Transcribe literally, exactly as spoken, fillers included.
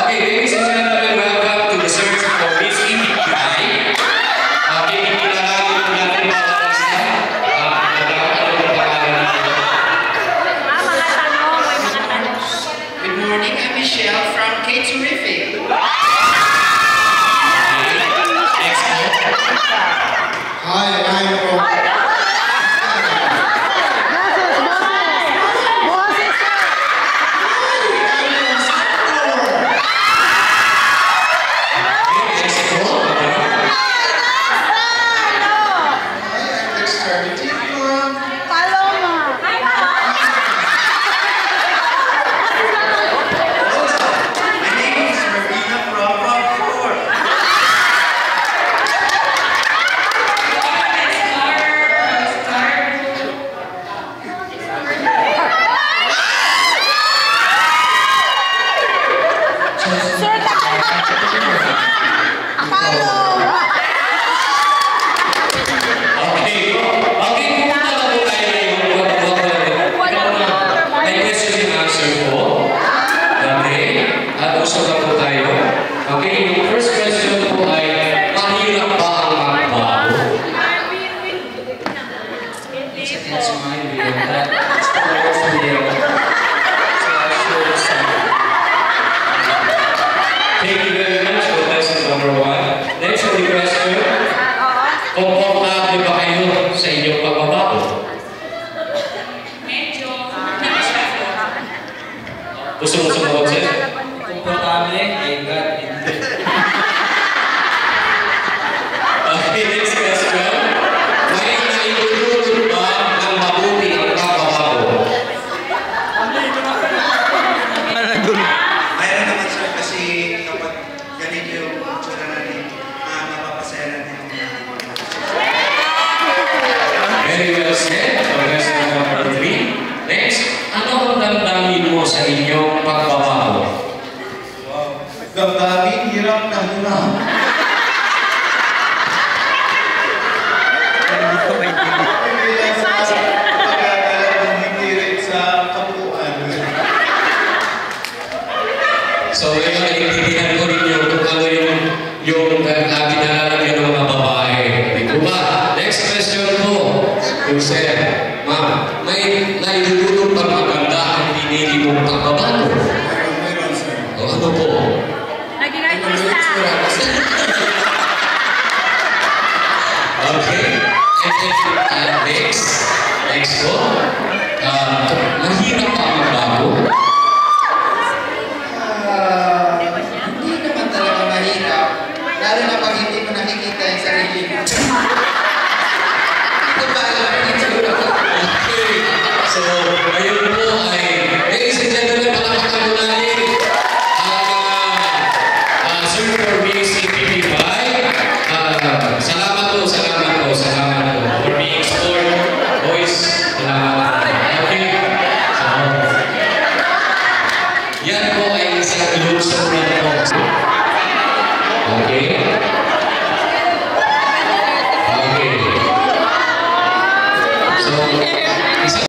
Okay, ladies and gentlemen, welcome to the search for Miss Ibigay. Okay, kinalangin po natin mga artista. Ano yung pangalan natin? Mga tanong, may mga tanong. Good morning, I'm Michelle from K-Terrific. Next po. Hi, I'm from... Okay, yung first question po ay, mahirap ba ang magbago? It's against my will. That's the Lord's will. So I should accept. Thank you very much for lesson number one. Next on the question, komportable ba kayo sa inyong pagbabago? Medyo. Gusto mo sumagot sir? Komportable, ay God, hindi. Okay, next question. May naitutulong ba ng mabuti ang pagbabago? Mayroon naman sir kasi kapag ganito yung tsura na rin, uh, mapapasaya na yung Very well said. So, lesson number three. Next, ano ang damdamin mo sa inyong pagbabago? Damdamin, hirap na hirap. Hindi ko maintindihan. Pagkakala ng hindi rin sa kapuan. So, ngayon, naiintindihan ko rin yung kung ano yung yung uh, kinalaman nyo ng mga babae. Ito ba? Next question po. Yung sir, ma'am, may naitutulong pa maganda ang pinili mong pagbabago? Mayroon, mayroon, sir. O ano po? Naging artista. Okay. And then, uh, next. Next po. Uh, mahirap pa magbago? Ah, hindi naman talaga mahirap. Lalo na pag hindi mo nakikita yung sarili mo. Hindi ba alam mo yung tsura ko? Okay. So, ayun po ay, ladies and gentlemen, palakpakan po natin ang uh, Sir for Miss Ibigay. Uh, salamat po, salamat po, salamat po. For being sport, boys, salamat po. Okay. So, yan po ay isang ilusyon na po. Okay.